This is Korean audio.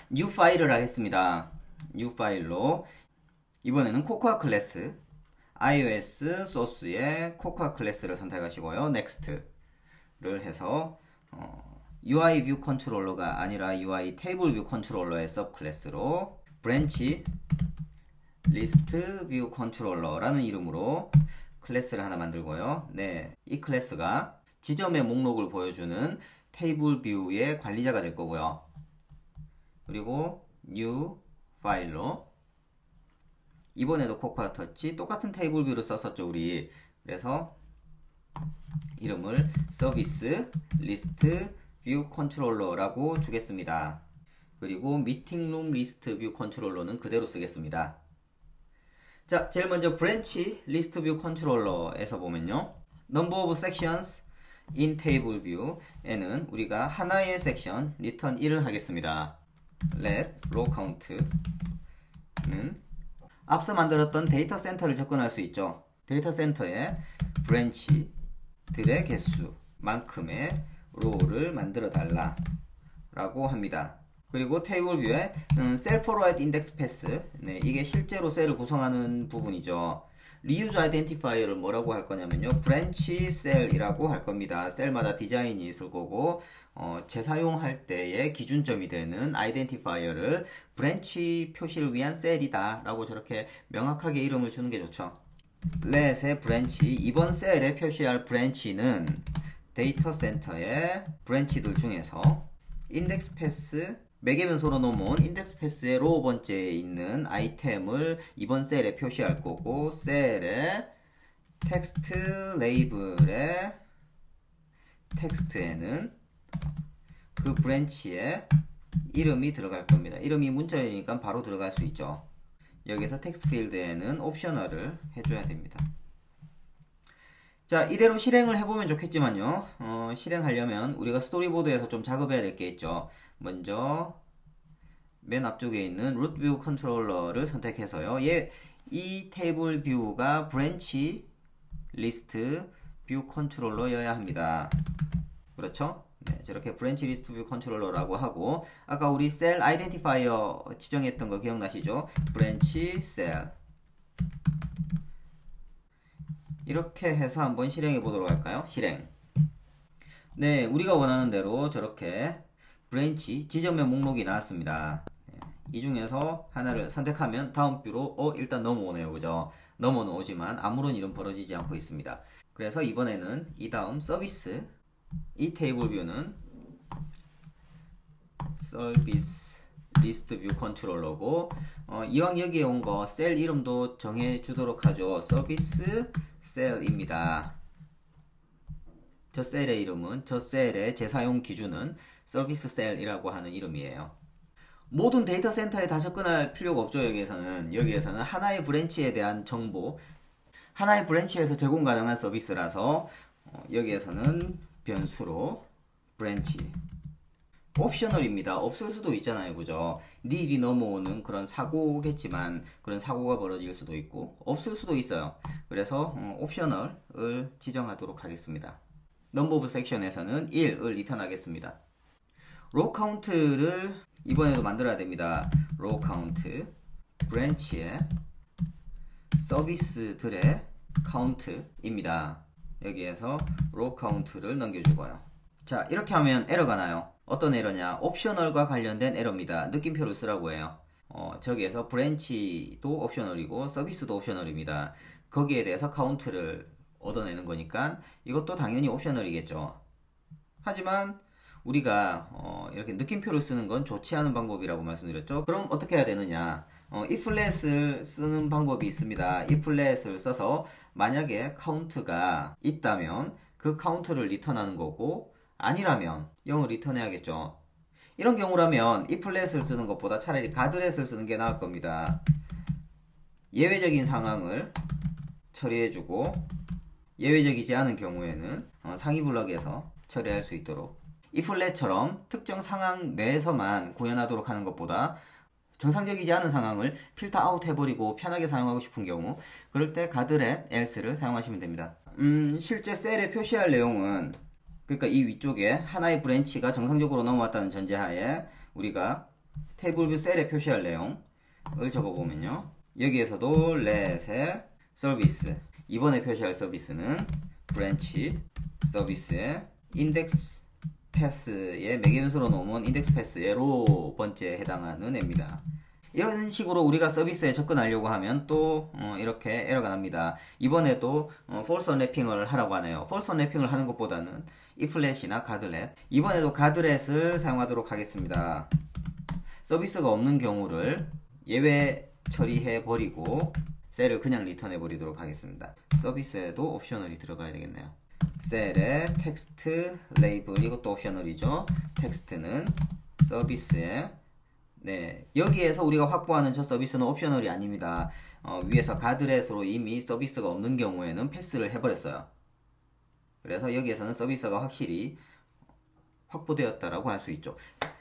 new 파일을 하겠습니다. new 파일로 이번에는 코코아 클래스 iOS 소스의 코코아 클래스를 선택하시고요. next를 해서 UI 뷰 컨트롤러가 아니라 UI 테이블 뷰 컨트롤러의 서브 클래스로 branch list view controller라는 이름으로 클래스를 하나 만들고요. 네, 이 클래스가 지점의 목록을 보여주는 테이블 뷰의 관리자가 될 거고요. 그리고 new 파일로 이번에도 코코아 터치 똑같은 테이블 뷰를 썼었죠 우리. 그래서 이름을 서비스 리스트 뷰 컨트롤러라고 주겠습니다. 그리고 미팅룸 리스트 뷰 컨트롤러는 그대로 쓰겠습니다. 자, 제일 먼저 브랜치 리스트 뷰 컨트롤러에서 보면요, number of sections in table view에는 우리가 하나의 섹션 return 1을 하겠습니다. let row count는 앞서 만들었던 데이터 센터를 접근할 수 있죠. 데이터 센터에 브랜치들의 개수만큼의 로우를 만들어 달라 라고 합니다. 그리고 테이블 뷰에 셀 포로와이드 인덱스 패스, 네, 이게 실제로 셀을 구성하는 부분이죠. 리유즈 아이덴티파이어를 뭐라고 할 거냐면요, 브랜치 셀이라고 할 겁니다. 셀마다 디자인이 있을 거고 재사용할 때의 기준점이 되는 아이덴티파이어를 브랜치 표시를 위한 셀이다 라고 저렇게 명확하게 이름을 주는 게 좋죠. let의 브랜치, 이번 셀에 표시할 브랜치는 데이터 센터의 브랜치들 중에서 인덱스 패스, 매개변소로 놓은 인덱스 패스의 로우 번째에 있는 아이템을 이번 셀에 표시할 거고, 셀의 텍스트 레이블의 텍스트에는 그 브랜치의 이름이 들어갈 겁니다. 이름이 문자이니까 바로 들어갈 수 있죠. 여기서 텍스트 필드에는 옵셔널을 해줘야 됩니다. 자, 이대로 실행을 해보면 좋겠지만요, 실행하려면 우리가 스토리보드에서 좀 작업해야 될 게 있죠. 먼저 맨 앞쪽에 있는 root view 컨트롤러를 선택해서요, 이 테이블 뷰가 브랜치 리스트 뷰 컨트롤러여야 합니다. 그렇죠? 네, 저렇게 브랜치 리스트 뷰 컨트롤러라고 하고, 아까 우리 셀 아이덴티파이어 지정했던 거 기억나시죠? 브랜치 셀, 이렇게 해서 한번 실행해 보도록 할까요? 실행. 네, 우리가 원하는 대로 저렇게 브랜치 지점의 목록이 나왔습니다. 이 중에서 하나를 선택하면 다음 뷰로 일단 넘어오네요. 그죠? 넘어는 오지만 아무런 일은 벌어지지 않고 있습니다. 그래서 이번에는 이 다음 서비스, 이 테이블 뷰는 서비스 리스트 뷰 컨트롤러고, 이왕 여기에 온 거 셀 이름도 정해 주도록 하죠. 서비스 셀입니다. 저 셀의 이름은, 저 셀의 재사용 기준은 서비스 셀이라고 하는 이름이에요. 모든 데이터 센터에 다 접근할 필요가 없죠. 여기에서는 하나의 브랜치에 대한 정보, 하나의 브랜치에서 제공 가능한 서비스라서 여기에서는 변수로 브랜치 옵셔널입니다. 없을 수도 있잖아요. 그죠? 일이 넘어오는 그런 사고겠지만, 그런 사고가 벌어질 수도 있고 없을 수도 있어요. 그래서 옵셔널을 지정하도록 하겠습니다. 넘버 오브 섹션에서는 1을 리턴하겠습니다. 로우 카운트를 이번에도 만들어야 됩니다. 로우 카운트 브랜치의 서비스들의 카운트입니다. 여기에서 로우 카운트를 넘겨주고요. 자, 이렇게 하면 에러가 나요. 어떤 에러냐? 옵셔널과 관련된 에러입니다. 느낌표를 쓰라고 해요. 저기에서 브랜치도 옵셔널이고 서비스도 옵셔널입니다. 거기에 대해서 카운트를 얻어내는 거니까 이것도 당연히 옵셔널이겠죠. 하지만 우리가 이렇게 느낌표를 쓰는 건 좋지 않은 방법이라고 말씀드렸죠. 그럼 어떻게 해야 되느냐? 이 플랫을 쓰는 방법이 있습니다. 이 플랫을 써서 만약에 카운트가 있다면 그 카운트를 리턴하는 거고, 아니라면 0을 리턴해야겠죠. 이런 경우라면 이 플랫을 쓰는 것보다 차라리 가드렛을 쓰는 게 나을 겁니다. 예외적인 상황을 처리해주고, 예외적이지 않은 경우에는 상위 블럭에서 처리할 수 있도록, 이 플랫처럼 특정 상황 내에서만 구현하도록 하는 것보다 정상적이지 않은 상황을 필터 아웃 해버리고 편하게 사용하고 싶은 경우, 그럴 때 가드렛 else를 사용하시면 됩니다. 실제 셀에 표시할 내용은, 그러니까 이 위쪽에 하나의 브랜치가 정상적으로 넘어왔다는 전제하에 우리가 테이블 뷰 셀에 표시할 내용을 적어보면요. 여기에서도 let의 서비스, 이번에 표시할 서비스는 브랜치 서비스의 인덱스 패스의 매개변수로 놓으면 인덱스 패스의 로 번째에 해당하는 애입니다. 이런 식으로 우리가 서비스에 접근하려고 하면 또 이렇게 에러가 납니다. 이번에도 false unwrapping을 하라고 하네요. false unwrapping을 하는 것보다는 iflet이나 가드렛, 이번에도 가드렛을 사용하도록 하겠습니다. 서비스가 없는 경우를 예외 처리해 버리고 셀을 그냥 리턴해 버리도록 하겠습니다. 서비스에도 옵셔널이 들어가야 되겠네요. 셀에 텍스트 레이블, 이것도 옵셔널이죠. 텍스트는 서비스에, 네, 여기에서 우리가 확보하는 저 서비스는 옵셔널이 아닙니다. 위에서 가드렛으로 이미 서비스가 없는 경우에는 패스를 해버렸어요. 그래서 여기에서는 서비스가 확실히 확보되었다라고 할 수 있죠.